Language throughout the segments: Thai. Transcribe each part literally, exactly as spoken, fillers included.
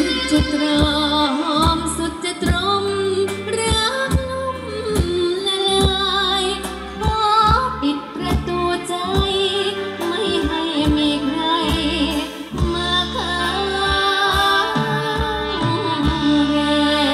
จะตรอมสุดจะตรมรักลุ่มละลายขอปิดประตูใจไม่ให้มีใครมาค้างแร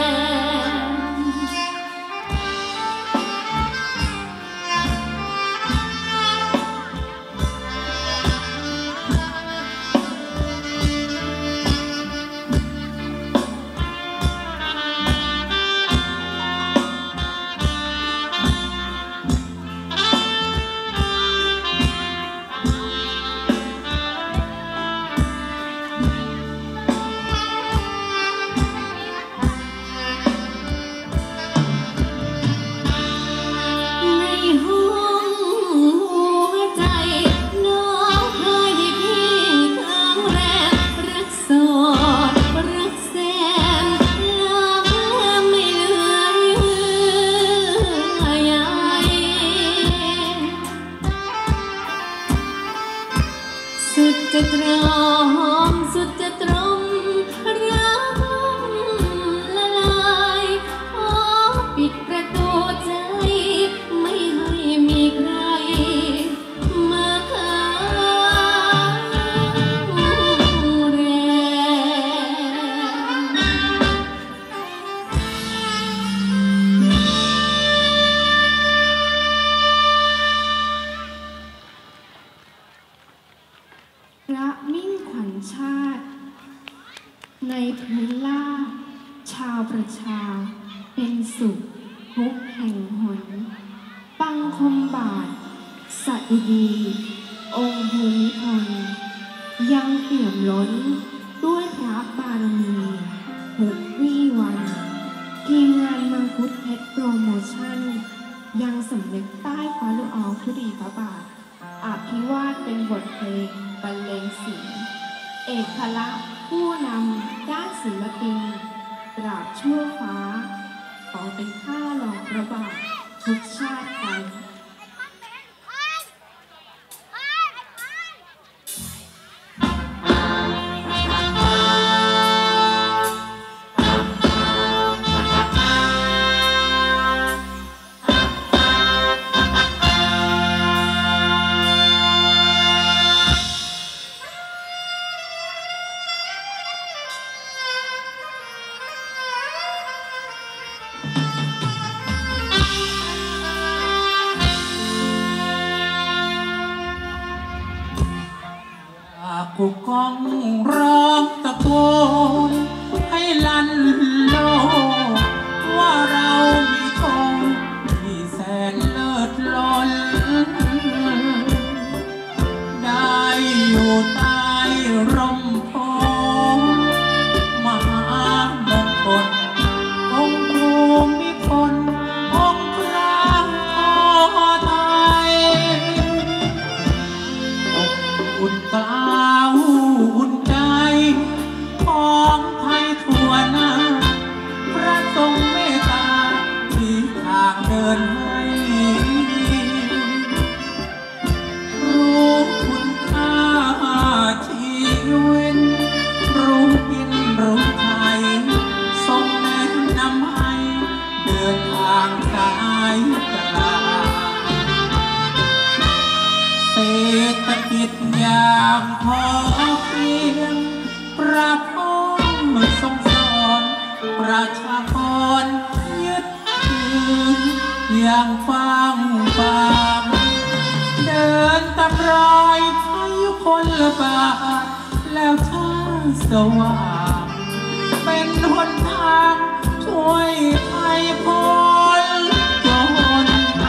สุดจะตรอมสุดจะตรมรักละลายขอปิดประตูใจไม่ให้มีใครมาค้างแรพระมิ่งขวัญชาติในพื้นล่าชาวประชาเป็นสุขทุกแห่งหนปังคมบาทสดุดีองค์ภูมิพลยังเปี่ยมล้นด้วยพระบารมีทุกวี่วันทีมงานมังคุดเพชรโปรโมชั่นยังสำนึกใต้ฟ้าลูกออทุดีพระบาทอภิวาทเป็นบทเพลงบรรเลงศิลป์เอกลักษณ์ผู้นำด้านศิลปินตราบชั่วฟ้าขอเป็นข้าหลอกพระบาททุกชาติไปกูก้องร้องตะโกนให้ลั่นโลกว่าเรามีทงที่แสนเลิศล้นได้อยู่ใต้ร่มโพมหามงคลองค์ภูมิพลองค์พระพ่อไทยอบอุ่นกล้าวอุ่นใจของไทยทั่วหน้าพระทรงเมตตาที่ทางเดินให้รู้คุณค่าชีวิตรู้กินรู้ไทยทรงแนะนำให้เดินทางสายกลางเศรษฐกิจอย่างพอเพียงพระพ่อทรงสอนประชากรยึดถืออย่างฟังฟังเดินตามรอยพายุคนละบาทแล้วทางสว่างเป็นหนทางช่วยให้พ้นจน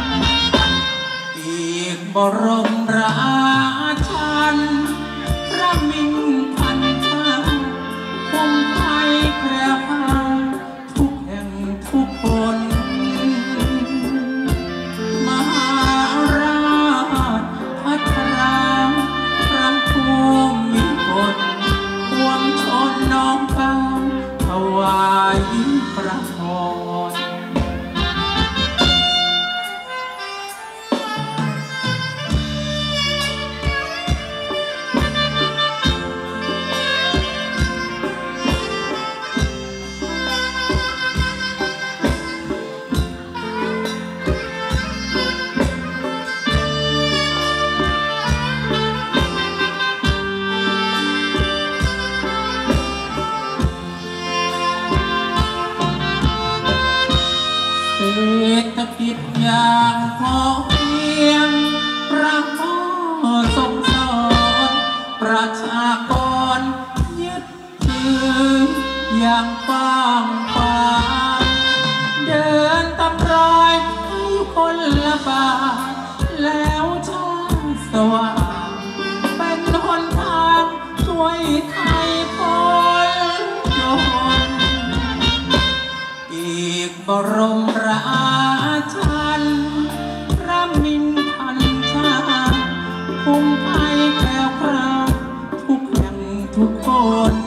อีกบรมราชันพระมิ่งขวัญชาติคงไทยแคล้วคลาดทุกแห่งทุกคนมหาราชพัฒนาพระภูมิพลปวงชนน้อมเก้าถวายพระพรว่างขวางเดินตามรอยให้คนละบาทแล้วช่างสว่างเป็นหนทางช่วยไทยพ้นจนอีกบรมราชันพระมินทันชาคงไทยแก้วคราทุกแห่งทุกคน